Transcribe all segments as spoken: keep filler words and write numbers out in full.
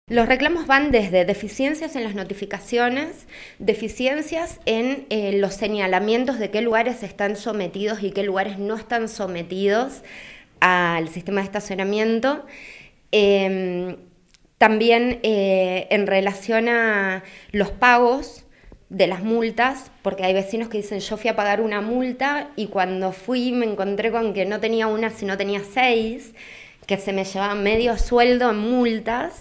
Los reclamos van desde deficiencias en las notificaciones, deficiencias en eh, los señalamientos de qué lugares están sometidos y qué lugares no están sometidos al sistema de estacionamiento. Eh, también eh, en relación a los pagos de las multas, porque hay vecinos que dicen yo fui a pagar una multa y cuando fui me encontré con que no tenía una sino tenía seis, que se me llevaba medio sueldo en multas.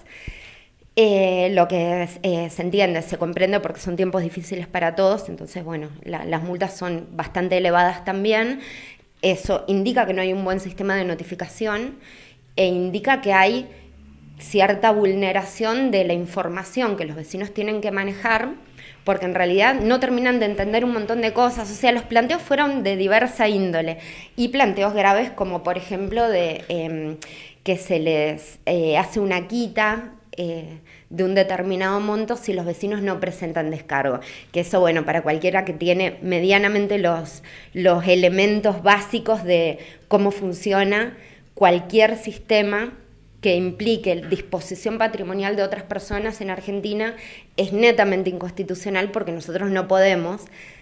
Eh, lo que es, eh, se entiende, se comprende porque son tiempos difíciles para todos, entonces bueno, la, las multas son bastante elevadas también. Eso indica que no hay un buen sistema de notificación e indica que hay cierta vulneración de la información que los vecinos tienen que manejar, porque en realidad no terminan de entender un montón de cosas. O sea, los planteos fueron de diversa índole y planteos graves como por ejemplo de eh, que se les eh, hace una quita Eh, de un determinado monto si los vecinos no presentan descargo. Que eso, bueno, para cualquiera que tiene medianamente los, los elementos básicos de cómo funciona cualquier sistema que implique disposición patrimonial de otras personas en Argentina, es netamente inconstitucional porque nosotros no podemos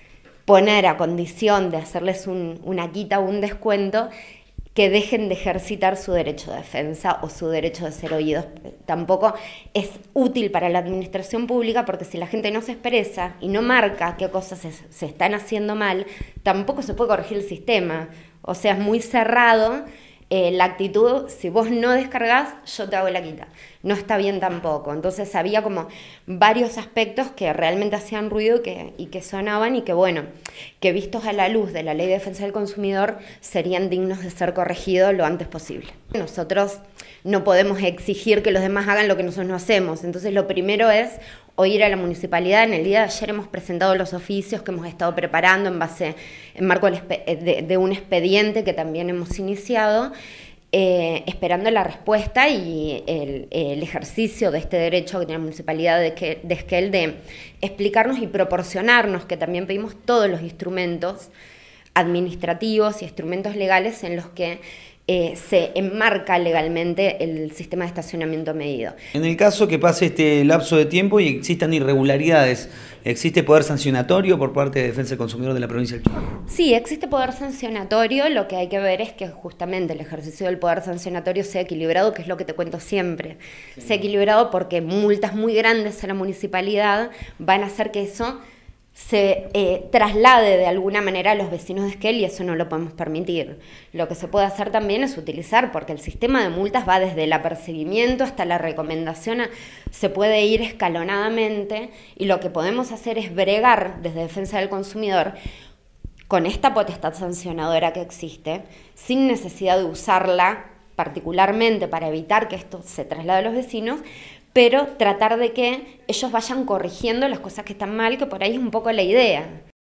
poner a condición de hacerles un, una quita o un descuento que dejen de ejercitar su derecho de defensa o su derecho de ser oídos. Tampoco es útil para la administración pública porque si la gente no se expresa y no marca qué cosas se, se están haciendo mal, tampoco se puede corregir el sistema. O sea, es muy cerrado eh, la actitud, si vos no descargás, yo te hago la quita. No está bien tampoco. Entonces había como varios aspectos que realmente hacían ruido y que, y que sonaban y que bueno, que vistos a la luz de la Ley de Defensa del Consumidor serían dignos de ser corregidos lo antes posible. Nosotros no podemos exigir que los demás hagan lo que nosotros no hacemos. Entonces lo primero es oír a la municipalidad. En el día de ayer hemos presentado los oficios que hemos estado preparando en base, en marco de, de un expediente que también hemos iniciado. Eh, esperando la respuesta y el, el ejercicio de este derecho que tiene la Municipalidad de, que, de Esquel de explicarnos y proporcionarnos, que también pedimos todos los instrumentos administrativos y instrumentos legales en los que eh, se enmarca legalmente el sistema de estacionamiento medido. En el caso que pase este lapso de tiempo y existan irregularidades, ¿existe poder sancionatorio por parte de Defensa del Consumidor de la provincia del Chaco? Sí, existe poder sancionatorio. Lo que hay que ver es que justamente el ejercicio del poder sancionatorio sea equilibrado, que es lo que te cuento siempre. Sí. Sea equilibrado porque multas muy grandes a la municipalidad van a hacer que eso se eh, traslade de alguna manera a los vecinos de Esquel y eso no lo podemos permitir. Lo que se puede hacer también es utilizar, porque el sistema de multas va desde el apercibimiento hasta la recomendación, a, se puede ir escalonadamente y lo que podemos hacer es bregar desde Defensa del Consumidor con esta potestad sancionadora que existe, sin necesidad de usarla particularmente para evitar que esto se traslade a los vecinos, pero tratar de que ellos vayan corrigiendo las cosas que están mal, que por ahí es un poco la idea.